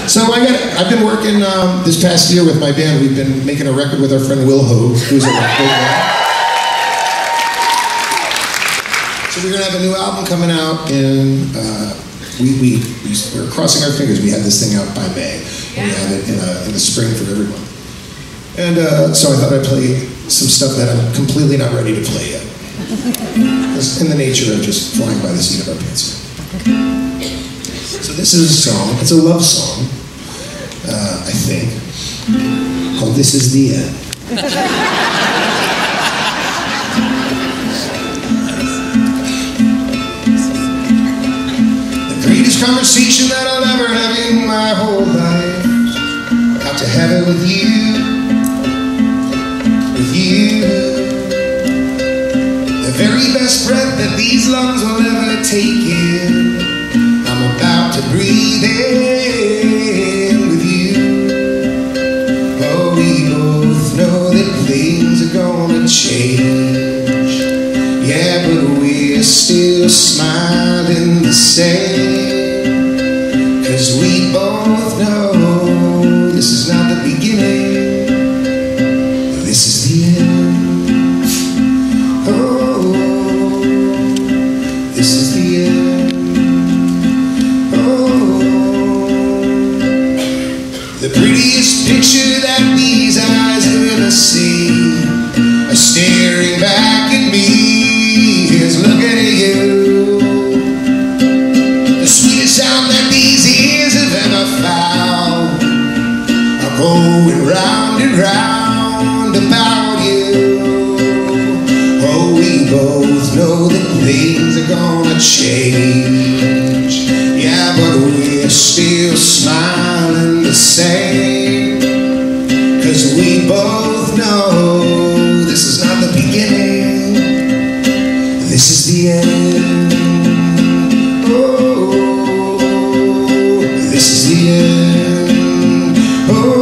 So I've been working this past year with my band. We've been making a record with our friend Will Hogue, who's a record man. So we're gonna have a new album coming out, and we're crossing our fingers. We had this thing out by May, and we have it in the spring for everyone. And so I thought I'd play some stuff that I'm completely not ready to play yet. It's in the nature of just flying by the seat of our pants. So this is a song. It's a love song, I think, called "This Is the End." The greatest conversation that I'll ever have in my whole life, got to have it with you. The very best breath that these lungs will ever take in, I'm about to breathe in with you. Oh, we both know that things are gonna change, yeah, but we're still smiling the same, 'cause we both know this is not the beginning. This is the end. Oh, this is the end. Oh, the prettiest picture that these eyes have ever seen are staring back at me is looking at you. The sweetest sound that these ears have ever found are going round and round about you. Oh, we both know that things are gonna change, yeah, but we're still smiling the same, 'cause we both know this is not the beginning, this is the end. Oh, this is the end. Oh,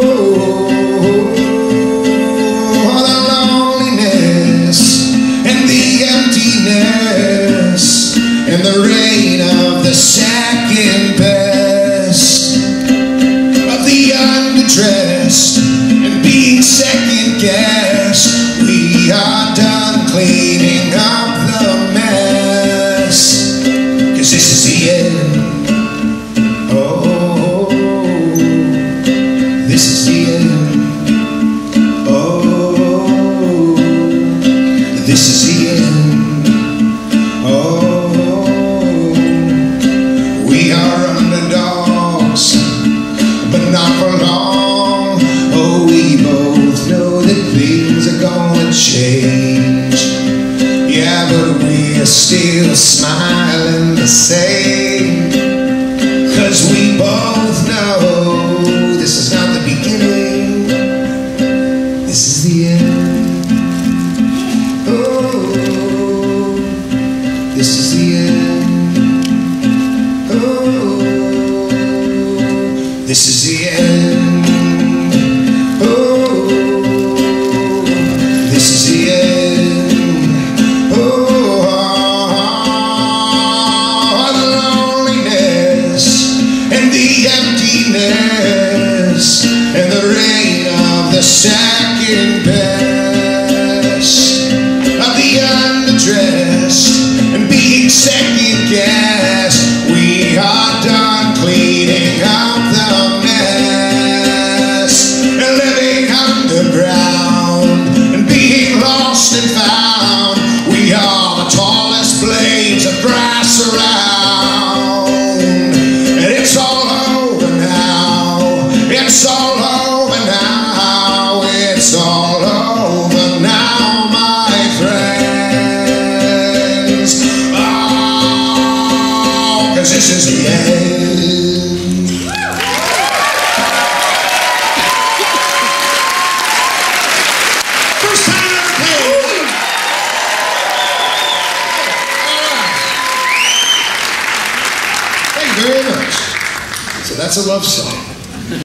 and the reign of the second best, of the underdressed and being second guessed. We are done cleaning up the mess, 'cause this is the end. Oh, this is the end. Oh, this is the end. Not for long. Oh, we both know that things are gonna change, yeah, but we're still smiling the same, 'cause we both know this is not the beginning, this is the end. Oh, this is the end. Oh, this is the end. Oh, this is the end. Oh, the loneliness and the emptiness and the reign of the second best, of the underdressed and being second guessed. We are done cleaning up the mess and living underground and being lost and found. We are the tallest blades of grass around, and it's all over now. It's all over now. It's all over now, my friends. Oh, 'cause this is the end. Very much. So that's a love song.